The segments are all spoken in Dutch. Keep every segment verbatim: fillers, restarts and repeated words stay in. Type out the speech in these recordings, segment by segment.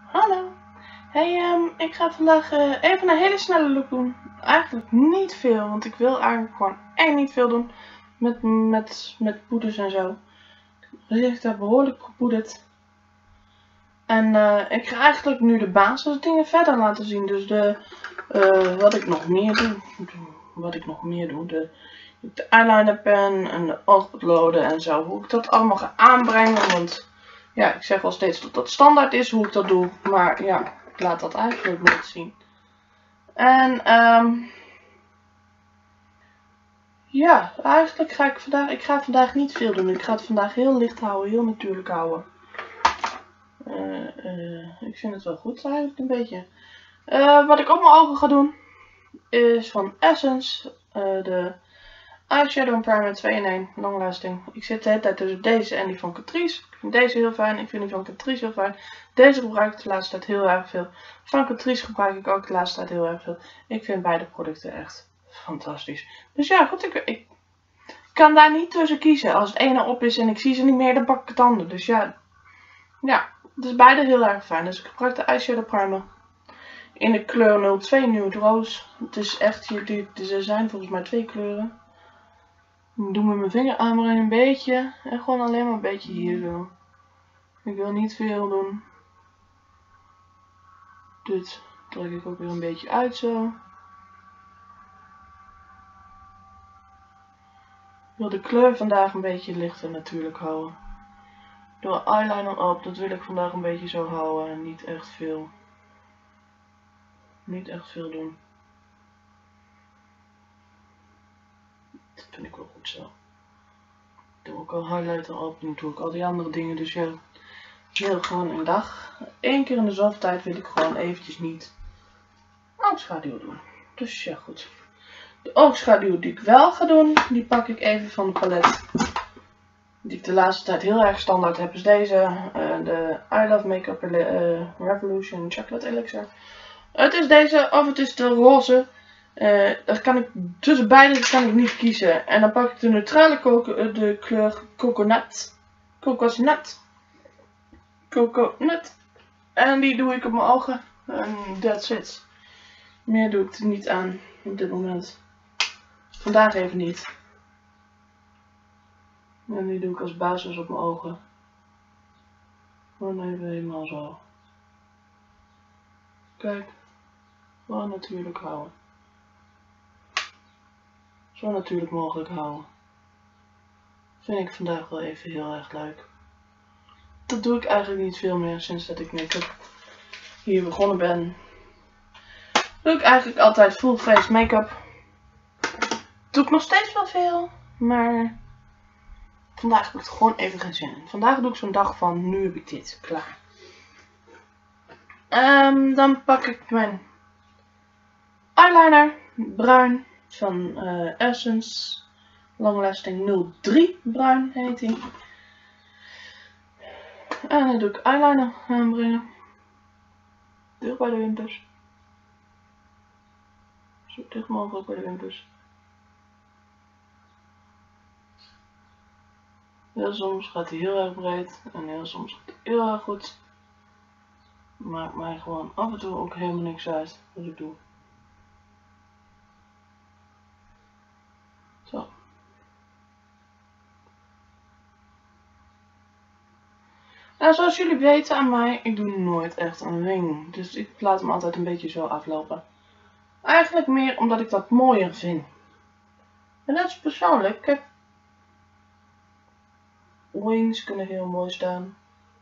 Hallo. Hey, um, ik ga vandaag uh, even een hele snelle look doen. Eigenlijk niet veel, want ik wil eigenlijk gewoon echt niet veel doen met, met, met poeders en zo. Mijn gezicht is behoorlijk gepoederd. En uh, ik ga eigenlijk nu de basisdingen verder laten zien. Dus de, uh, wat ik nog meer doe. Wat ik nog meer doe. De, de eyeliner pen en de oogpotloden en zo. Hoe ik dat allemaal ga aanbrengen. Want ja, ik zeg wel steeds dat dat standaard is hoe ik dat doe. Maar ja, ik laat dat eigenlijk nooit zien. En um, ja, eigenlijk ga ik vandaag, ik ga vandaag niet veel doen. Ik ga het vandaag heel licht houden, heel natuurlijk houden. Uh, uh, ik vind het wel goed eigenlijk een beetje. Uh, wat ik op mijn ogen ga doen is van Essence uh, de Eyeshadow Primer twee in één Long Lasting. Ik zit de hele tijd tussen deze en die van Catrice. Ik vind deze heel fijn, ik vind die van Catrice heel fijn. Deze gebruik ik de laatste tijd heel erg veel. Van Catrice gebruik ik ook de laatste tijd heel erg veel. Ik vind beide producten echt fantastisch. Dus ja, goed, ik, ik kan daar niet tussen kiezen. Als het ene op is en ik zie ze niet meer, dan pak ik het andere. Dus ja, ja, het is beide heel erg fijn. Dus ik gebruik de Eyeshadow Primer in de kleur nul twee Nude Rose. Het is echt, hier, er zijn volgens mij twee kleuren. Ik doe met mijn vinger aanbrengen een beetje. En gewoon alleen maar een beetje hier zo. Ik wil niet veel doen. Dit trek ik ook weer een beetje uit zo. Ik wil de kleur vandaag een beetje lichter natuurlijk houden. Door eyeliner op, dat wil ik vandaag een beetje zo houden. En niet echt veel. Niet echt veel doen. Dat vind ik wel goed zo. Ik doe ook al highlighter op. Nu doe ik al die andere dingen. Dus ja, ik wil gewoon een dag. Eén keer in de zoveel tijd wil ik gewoon eventjes niet oogschaduw doen. Dus ja, goed. De oogschaduw die ik wel ga doen, die pak ik even van de palet. Die ik de laatste tijd heel erg standaard heb, is deze. Uh, de I Love Makeup uh, Revolution Chocolate Elixir. Het is deze of het is de roze. Uh, dat kan ik, tussen beide kan ik niet kiezen. En dan pak ik de neutrale coco, de kleur Coconut. Kokosnut. Coconut. En die doe ik op mijn ogen. En that's it. Meer doe ik er niet aan op dit moment. Vandaag even niet. En die doe ik als basis op mijn ogen. Gewoon even helemaal zo. Kijk. Gewoon natuurlijk houden. Zo natuurlijk mogelijk houden. Vind ik vandaag wel even heel erg leuk. Dat doe ik eigenlijk niet veel meer sinds dat ik make-up hier begonnen ben. Doe ik eigenlijk altijd full face make-up. Doe ik nog steeds wel veel. Maar vandaag heb ik er gewoon even geen zin in. Vandaag doe ik zo'n dag van nu heb ik dit. Klaar. Um, dan pak ik mijn eyeliner. Bruin. Van uh, Essence. Long Lasting nul drie bruin heet die. En dan doe ik eyeliner aanbrengen. Dicht bij de wimpers. Zo dicht mogelijk bij de wimpers. Heel soms gaat hij heel erg breed en heel soms gaat hij heel erg goed. Maakt mij gewoon af en toe ook helemaal niks uit wat ik doe. Zo. Nou, zoals jullie weten aan mij, ik doe nooit echt een ring. Dus ik laat hem altijd een beetje zo aflopen. Eigenlijk meer omdat ik dat mooier vind. En dat is persoonlijk. Kijk, wings kunnen heel mooi staan.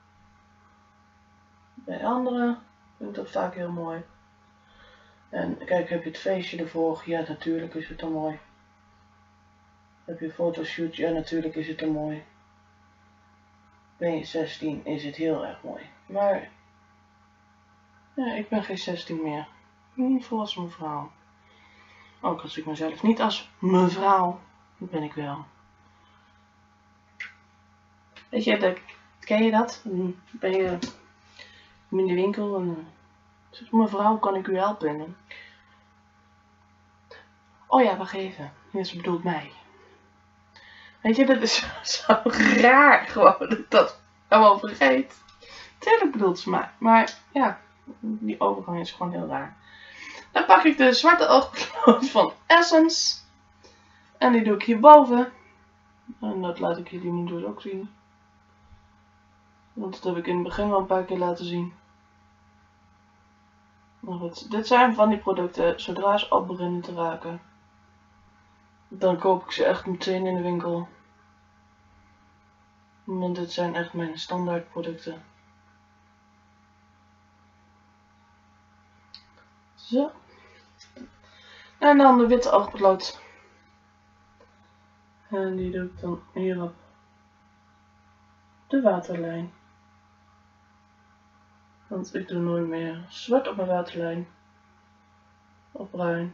Bij anderen vind ik dat vaak heel mooi. En kijk, heb je het feestje ervoor? Ja, natuurlijk is het dan mooi. Heb je een fotoshoot? Ja, natuurlijk is het dan mooi. Ben je zestien is het heel erg mooi. Maar ja, ik ben geen zestien meer. Ik ben een volwassen mevrouw. Ook als ik mezelf niet als mevrouw, ben ik wel. Weet je, dat, ken je dat? Dan ben je in de winkel en zegt mevrouw, kan ik u helpen? Oh ja, wacht even. Ja, ze bedoelt mij. Weet je, dat is zo raar gewoon dat ik dat allemaal vergeet. Tuurlijk bedoelt ze mij. Maar ja, die overgang is gewoon heel raar. Dan pak ik de zwarte oogpotlood van Essence. En die doe ik hierboven. En dat laat ik jullie nu dus ook zien. Want dat heb ik in het begin wel een paar keer laten zien. Maar goed, dit zijn van die producten, zodra ze op beginnen te raken, dan koop ik ze echt meteen in de winkel. Want dit zijn echt mijn standaard producten. Zo. En dan de witte oogpotlood. En die doe ik dan hierop. De waterlijn. Want ik doe nooit meer zwart op mijn waterlijn. Of bruin.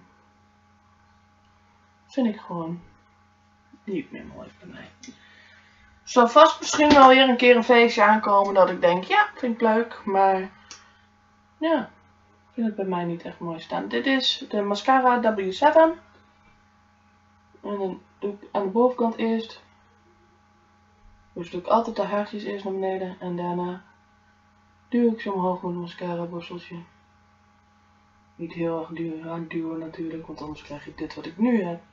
Vind ik gewoon niet meer mooi bij mij. Zal vast misschien wel weer een keer een feestje aankomen dat ik denk, ja, vind ik leuk. Maar ja, ik vind het bij mij niet echt mooi staan. Dit is de mascara W zeven. En dan doe ik aan de bovenkant eerst. Dus doe ik altijd de haartjes eerst naar beneden. En daarna duw ik ze omhoog met een mascara borsteltje. Niet heel erg duwen, hard duwen natuurlijk, want anders krijg je dit wat ik nu heb.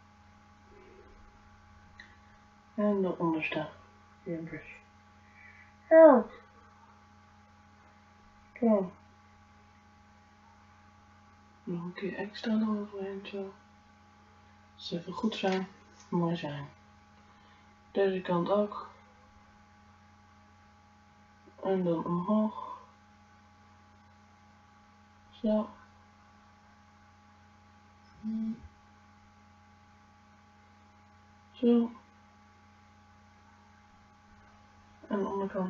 En de onderste wimpers. Help! Zo. Nog een keer extra eroverheen, zo. Als het even goed zijn, mooi zijn. Deze kant ook. En dan omhoog. Zo. Zo. En de onderkant.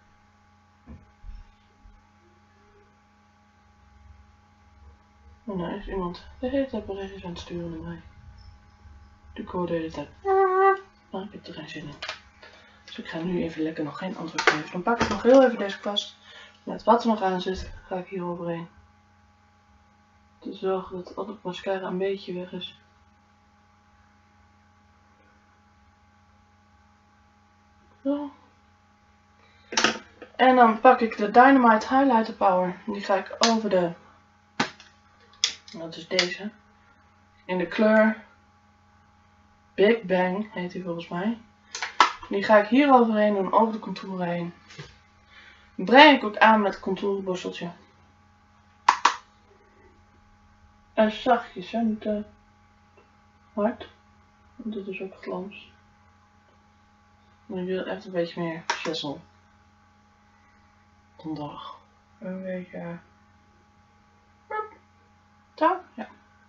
En daar is iemand de hele tijd berichtjes aan het sturen naar mij. De code de hele tijd. Maar ik heb er geen zin in. Dus ik ga nu even lekker nog geen antwoord geven. Dan pak ik nog heel even deze kwast. Met wat er nog aan zit, ga ik hier overheen. Te zorgen dat al het mascara een beetje weg is. Zo. En dan pak ik de Dynamite Highlighter Power. Die ga ik over de... Dat is deze. In de kleur Big Bang heet die volgens mij. Die ga ik hier overheen doen, over de contour heen. Breng ik ook aan met het contourenborsteltje. En zachtjes, hè, niet te hard. Want dit is ook glans. Maar ik wil echt een beetje meer shizzle. Vandaag. Een beetje. Zo, ja.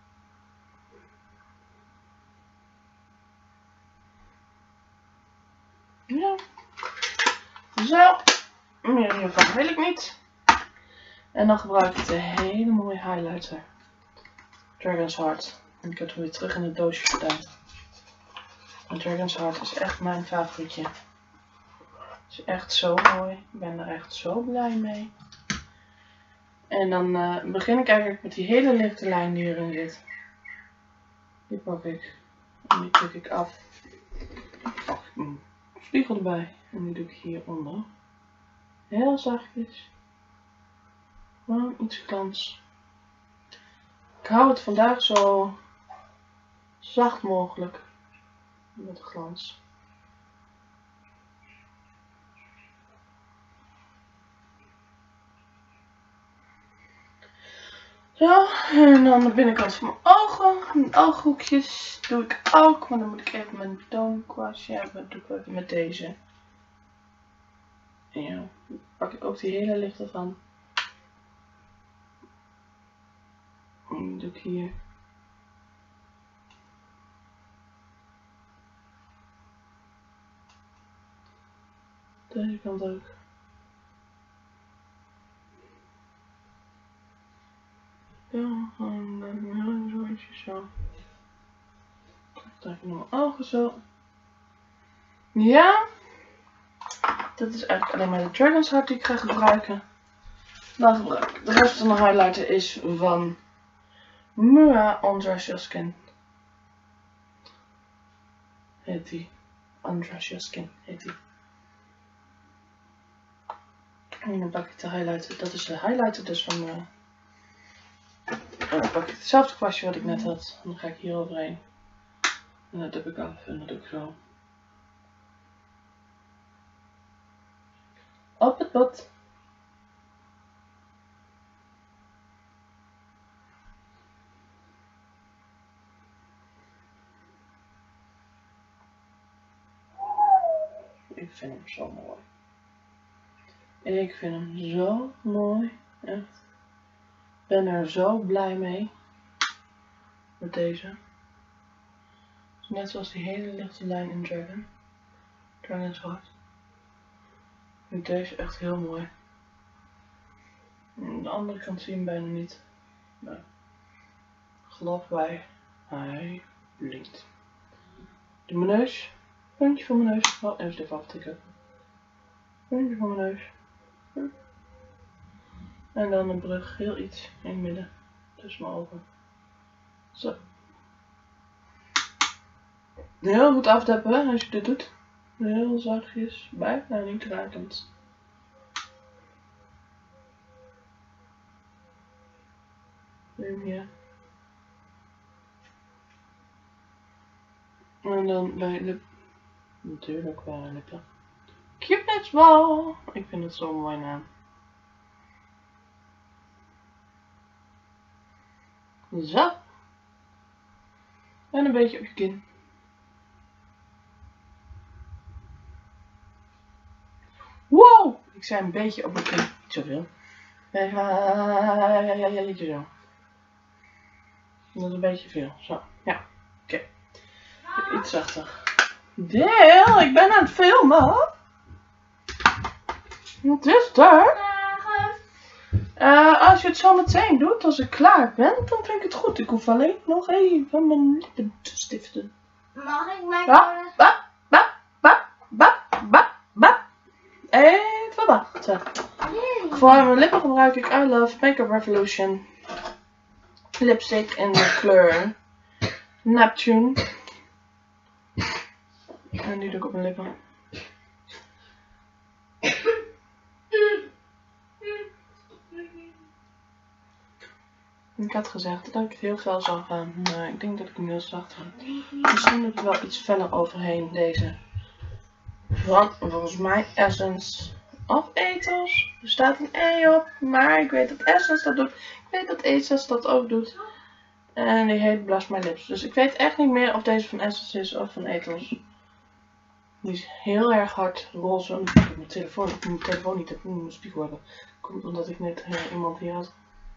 Ja. Zo. Meer hiervan wil ik niet. En dan gebruik ik de hele mooie highlighter. Dragon's Heart. En ik heb hem weer terug in het doosje gedaan. En Dragon's Heart is echt mijn favorietje. Het is echt zo mooi. Ik ben er echt zo blij mee. En dan uh, begin ik eigenlijk met die hele lichte lijn die erin zit. Die pak ik. En die klik ik af. Pak ik een spiegel erbij. En die doe ik hieronder. Heel zachtjes. Gewoon iets glans. Ik hou het vandaag zo zacht mogelijk. Met de glans. Zo, en dan de binnenkant van mijn ogen. Mijn ooghoekjes doe ik ook. Maar dan moet ik even mijn toonkwastje hebben. Dat doe ik even met deze. En ja, dan pak ik ook die hele lichte van. En die doe ik hier. Deze kant ook. Ja, en dan zo ietsje zo. Trek ik naar mijn ogen zo. Ja. Dit is eigenlijk alleen maar de Dragon's Heart die ik ga gebruiken. Dan gebruik ik. De rest van de highlighter is van Mua Undress Your Skin. Heet die. Undress Your Skin heet die. En dan pak ik de highlighter. Dat is de highlighter dus van... Uh, dan pak ik hetzelfde kwastje wat ik net had. En dan ga ik hier overheen. En dat heb ik af. En dat doe ik zo. Op het bot. Ik vind hem zo mooi. Ik vind hem zo mooi. Echt. Ik ben er zo blij mee. Met deze. Net zoals die hele lichte lijn in Dragon. Dragon zwart. Ik vind deze echt heel mooi. Aan de andere kant zie je hem bijna niet. Maar geloof mij, hij blinkt. Doe mijn neus. Puntje van mijn neus. Oh, even dit aftikken. Puntje van mijn neus. En dan een brug, heel iets in het midden. Tussen mijn ogen. Zo. Heel goed afdeppen als je dit doet. Heel zachtjes. Bijna niet rakend. Hier. En dan bij je lip. Natuurlijk bij je lippen. Cupid's Bow. Ik vind het zo'n mooi naam. Zo. En een beetje op je kin. Wow! Ik zei een beetje op mijn kin. Niet zoveel. Beetje zo. Dat is een beetje veel. Zo. Ja. Oké. Okay. Iets zachter. Deel, ik ben aan het filmen. Wat is er? Uh, als je het zo meteen doet, als ik klaar ben, dan vind ik het goed. Ik hoef alleen nog even mijn lippen te stiften. Mag ik mijn ba, ba, ba, ba, ba, ba, ba. Even wachten. Voor mijn lippen gebruik ik I Love Makeup Revolution lipstick in de kleur Neptune. En die doe ik op mijn lippen. Ik had gezegd dat ik het heel fel zou gaan, maar ik denk dat ik hem heel zacht ga. Misschien doe ik er wel iets feller overheen, deze. Want volgens mij Essence of Ethos. Er staat een E op, maar ik weet dat Essence dat doet. Ik weet dat Ethos dat ook doet. En die heet Blush My Lips. Dus ik weet echt niet meer of deze van Essence is of van Ethos. Die is heel erg hard roze. Ik heb mijn telefoon, ik moet mijn telefoon niet op mijn spiegel hebben. Komt omdat ik net uh, iemand hier had.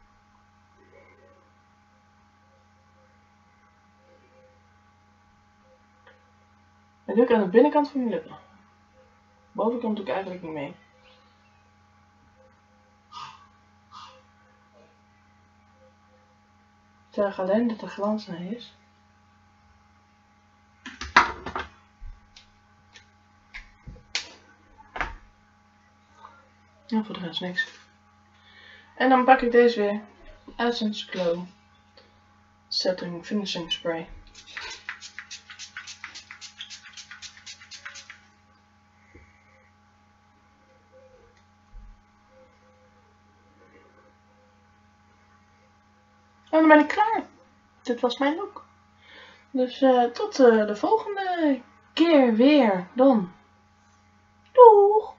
En doe ik aan de binnenkant van je lippen. Bovenkant doe ik eigenlijk niet mee. Ik zeg alleen dat er glans naar is. En voor de rest niks. En dan pak ik deze weer. Essence Glow Setting Finishing Spray. En dan ben ik klaar. Dit was mijn look. Dus uh, tot uh, de volgende keer weer dan. Doeg!